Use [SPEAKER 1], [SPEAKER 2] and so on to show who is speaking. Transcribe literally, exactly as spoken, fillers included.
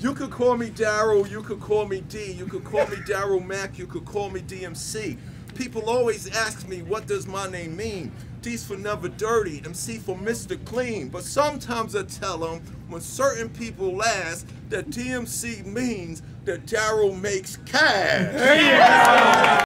[SPEAKER 1] You could call me Darryl, you could call me D, you could call me Darryl Mack, you could call me D M C. People always ask me, what does my name mean? D's for never dirty, M C for Mister Clean. But sometimes I tell them, when certain people ask, that D M C means that Darryl makes cash. Yeah.